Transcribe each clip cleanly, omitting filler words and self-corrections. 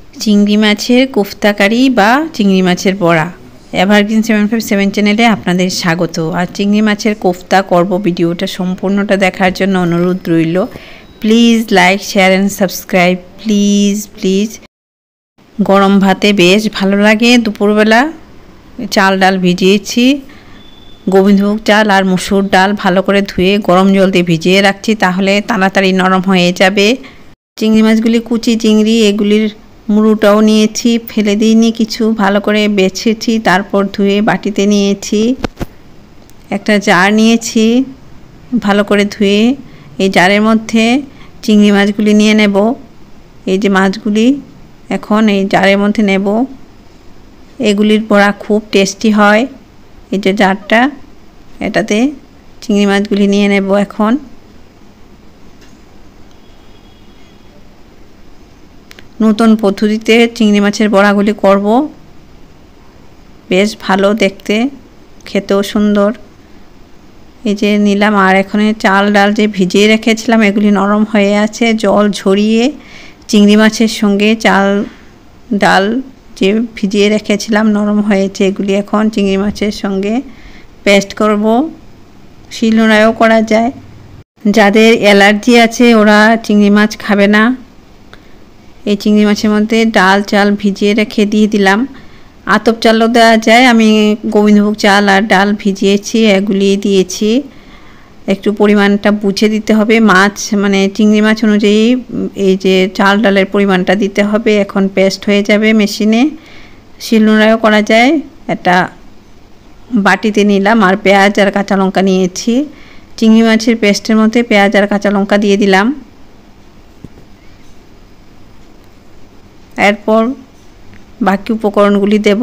চিংড়ি মাছের কোফতা কারি বা চিংড়ি মাছের বড়া। এভারগ্রিন 757 চ্যানেলে আপনাদের স্বাগত। আর চিংড়ি মাছের কোফতা করব, ভিডিওটা সম্পূর্ণটা দেখার জন্য অনুরোধ রইল। Please like, share and subscribe, please. গরম ভাতে বেশ ভালো লাগে। দুপুরবেলা চাল ডাল ভিজিয়েছি, গোবিন্দভোগ চাল আর মসুর ডাল ভালো করে ধুয়ে গরম জল দিয়ে ভিজিয়ে রাখছি, তাহলে তাড়াতাড়ি নরম হয়ে যাবে। চিংড়ি মাছগুলি কুচি চিংড়ি, এগুলির মুড়োটাও নিয়েছি, ফেলে দিইনি কিছু, ভালো করে বেছেছি, তারপর ধুয়ে বাটিতে নিয়েছি। একটা জার নিয়েছি, ভালো করে ধুয়ে এই জারের মধ্যে চিংড়ি মাছগুলি নিয়ে নেব। এই যে মাছগুলি এখন এই জারের মধ্যে নেব। এগুলির বড়া খুব টেস্টি হয়। এই যে জারটা, এটাতে চিংড়ি মাছগুলি নিয়ে নেব। এখন নতুন পদ্ধতিতে চিংড়ি মাছের বড়াগুলি করব, বেশ ভালো দেখতে, খেতেও সুন্দর। এই যে নিলাম। আর এখানে চাল ডাল যে ভিজিয়ে রেখেছিলাম, এগুলি নরম হয়ে আছে, জল ঝরিয়ে চিংড়ি মাছের সঙ্গে চাল ডাল যে ভিজিয়ে রেখেছিলাম নরম হয়েছে, এগুলি এখন চিংড়ি মাছের সঙ্গে পেস্ট করব। শিলনোড়ায়ও করা যায়। যাদের অ্যালার্জি আছে ওরা চিংড়ি মাছ খাবে না। এই চিংড়ি মাছের মধ্যে ডাল চাল ভিজিয়ে রেখে দিয়ে দিলাম। আতপ চালও দেওয়া যায়, আমি গোবিন্দভোগ চাল আর ডাল ভিজিয়েছি, এগুলি দিয়েছি। একটু পরিমাণটা বুঝে দিতে হবে, মাছ মানে চিংড়ি মাছ অনুযায়ী এই যে চাল ডালের পরিমাণটা দিতে হবে। এখন পেস্ট হয়ে যাবে মেশিনে, শিলনোড়ায়ও করা যায়। এটা বাটিতে নিলাম আর পেঁয়াজ আর কাঁচা লঙ্কা নিয়েছি। চিংড়ি মাছের পেস্টের মধ্যে পেঁয়াজ আর কাঁচা লঙ্কা দিয়ে দিলাম। এরপর বাকি উপকরণগুলি দেব।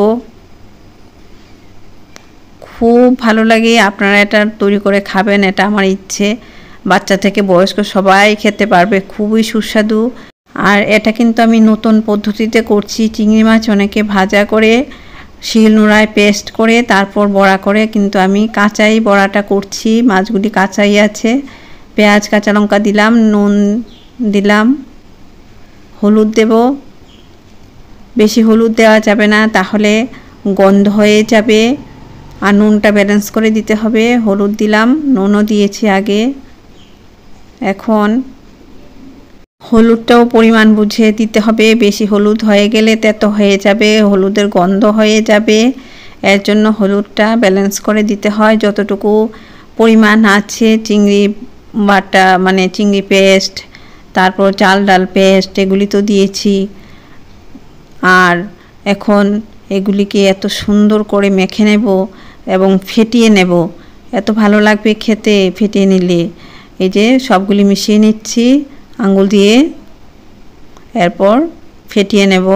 খুব ভালো লাগে, আপনারা এটা তৈরি করে খাবেন, এটা আমার ইচ্ছে। বাচ্চা থেকে বয়স্ক সবাই খেতে পারবে, খুবই সুস্বাদু। আর এটা কিন্তু আমি নতুন পদ্ধতিতে করছি। চিংড়ি মাছ অনেকে ভাজা করে শিলনোড়ায় পেস্ট করে তারপর বড়া করে, কিন্তু আমি কাঁচাই বড়াটা করছি। মাছগুলি কাঁচাই আছে। পেঁয়াজ কাঁচা লঙ্কা দিলাম, নুন দিলাম, হলুদ দেব। বেশি হলুদ দেওয়া যাবে না, তাহলে গন্ধ হয়ে যাবে। আর নুনটা ব্যালেন্স করে দিতে হবে। হলুদ দিলাম, নুনও দিয়েছি আগে। এখন হলুদটাও পরিমাণ বুঝে দিতে হবে। বেশি হলুদ হয়ে গেলে তেতো হয়ে যাবে, হলুদের গন্ধ হয়ে যাবে। এর জন্য হলুদটা ব্যালেন্স করে দিতে হয়। যতটুকু পরিমাণ আছে চিংড়ি বাটা মানে চিংড়ি পেস্ট, তারপর চাল ডাল পেস্ট, এগুলি তো দিয়েছি। আর এখন এগুলিকে এত সুন্দর করে মেখে নেব এবং ফেটিয়ে নেব, এত ভালো লাগবে খেতে ফেটিয়ে নিলে। এই যে সবগুলি মিশিয়ে নিচ্ছি আঙ্গুল দিয়ে, এরপর ফেটিয়ে নেব।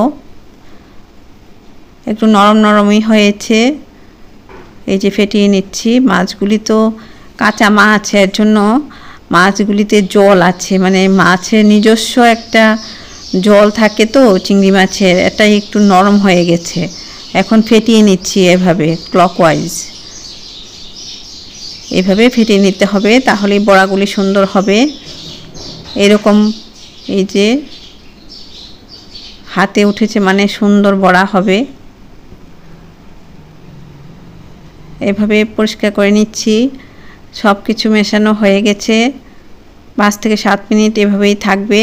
একটু নরম নরমই হয়েছে, এই যে ফেটিয়ে নিচ্ছি। মাছগুলি তো কাঁচা মাছ, এর জন্য মাছগুলিতে জল আছে, মানে মাছের নিজস্ব একটা জল থাকে তো চিংড়ি মাছের, এটাই একটু নরম হয়ে গেছে। এখন ফেটিয়ে নিচ্ছি এভাবে ক্লকওয়াইজ, এভাবে ফেটিয়ে নিতে হবে, তাহলে বড়াগুলি সুন্দর হবে। এরকম এই যে হাতে উঠেছে মানে সুন্দর বড়া হবে। এভাবে পরিষ্কার করে নিচ্ছি। সব কিছু মেশানো হয়ে গেছে। 5 থেকে 7 মিনিট এভাবেই থাকবে,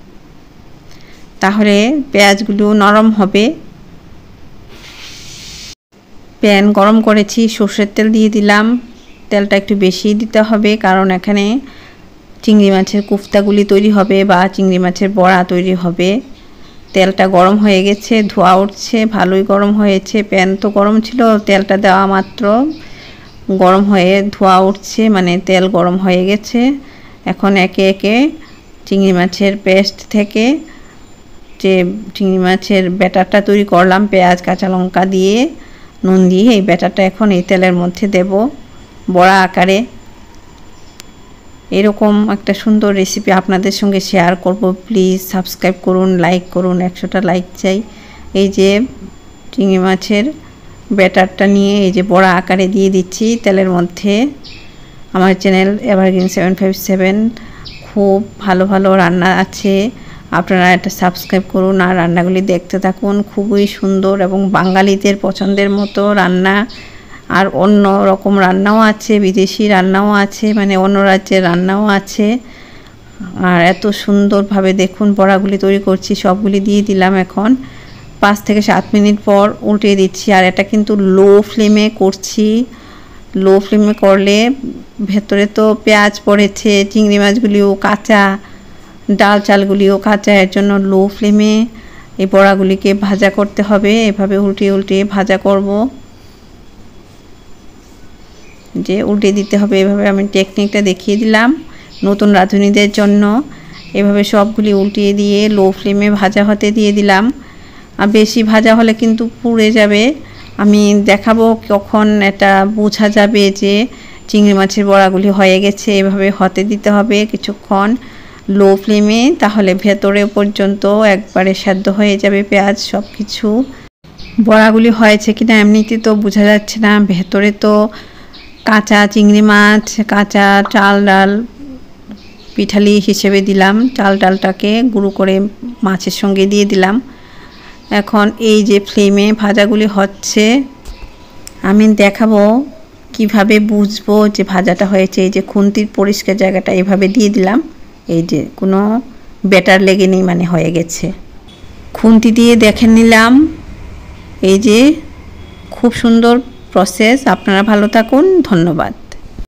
তাহলে পেঁয়াজগুলো নরম হবে। প্যান গরম করেছি, সর্ষের তেল দিয়ে দিলাম। তেলটা একটু বেশি দিতে হবে, কারণ এখানে চিংড়ি মাছের কোফতাগুলি তৈরি হবে বা চিংড়ি মাছের বড়া তৈরি হবে। তেলটা গরম হয়ে গেছে, ধোঁয়া উঠছে, ভালোই গরম হয়েছে। প্যান তো গরম ছিল, তেলটা দেওয়া মাত্র গরম হয়ে ধোঁয়া উঠছে, মানে তেল গরম হয়ে গেছে। এখন একে একে চিংড়ি মাছের পেস্ট থেকে যে চিংড়ি মাছের ব্যাটারটা তৈরি করলাম পেঁয়াজ কাঁচা লঙ্কা দিয়ে নুন দিয়ে, এই ব্যাটারটা এখন এই তেলের মধ্যে দেব বড়া আকারে। এরকম একটা সুন্দর রেসিপি আপনাদের সঙ্গে শেয়ার করব। প্লিজ সাবস্ক্রাইব করুন, লাইক করুন, 100টা লাইক চাই। এই যে চিংড়ি মাছের ব্যাটারটা নিয়ে এই যে বড়া আকারে দিয়ে দিচ্ছি তেলের মধ্যে। আমার চ্যানেল এভারগ্রিন 757, খুব ভালো ভালো রান্না আছে, আপনারা এটা সাবস্ক্রাইব করুন আর রান্নাগুলি দেখতে থাকুন। খুবই সুন্দর এবং বাঙালিদের পছন্দের মতো রান্না। আর অন্য রকম রান্নাও আছে, বিদেশি রান্নাও আছে, মানে অন্য রাজ্যের রান্নাও আছে। আর এত সুন্দরভাবে দেখুন বড়াগুলি তৈরি করছি, সবগুলি দিয়ে দিলাম। এখন 5 থেকে 7 মিনিট পর উল্টে দিচ্ছি। আর এটা কিন্তু লো ফ্লেমে করছি। লো ফ্লেমে করলে ভেতরে তো পেঁয়াজ পড়েছে, চিংড়ি মাছগুলিও কাঁচা, ডাল চালগুলিও কাঁচা, এর জন্য লো ফ্লেমে এই বড়াগুলিকে ভাজা করতে হবে। এভাবে উল্টে উল্টে ভাজা করব, যে উল্টে দিতে হবে। এভাবে আমি টেকনিকটা দেখিয়ে দিলাম নতুন রাঁধুনিদের জন্য। এভাবে সবগুলি উল্টিয়ে দিয়ে লো ফ্লেমে ভাজা হতে দিয়ে দিলাম। আর বেশি ভাজা হলে কিন্তু পুড়ে যাবে। আমি দেখাবো কখন এটা বোঝা যাবে যে চিংড়ি মাছের বড়াগুলি হয়ে গেছে। এভাবে হতে দিতে হবে কিছুক্ষণ লো ফ্লেমে, তাহলে ভেতরে পর্যন্ত একবারে সেদ্ধ হয়ে যাবে পেঁয়াজ সব কিছু। বড়াগুলি হয়েছে কিনা এমনিতে তো বোঝা যাচ্ছে না, ভেতরে তো কাঁচা চিংড়ি মাছ, কাঁচা চাল ডাল পিঠালি হিসেবে দিলাম। চাল ডালটাকে গুঁড়ো করে মাছের সঙ্গে দিয়ে দিলাম। এখন এই যে ফ্লেমে ভাজাগুলি হচ্ছে, আমি দেখাবো কিভাবে বুঝবো যে ভাজাটা হয়েছে। এই যে খুন্তির পরিষ্কার জায়গাটা এভাবে দিয়ে দিলাম, এই যে কোনো ব্যাটার লেগে নেই, মানে হয়ে গেছে। খুন্তি দিয়ে দেখে নিলাম, এই যে খুব সুন্দর প্রসেস। আপনারা ভালো থাকুন, ধন্যবাদ।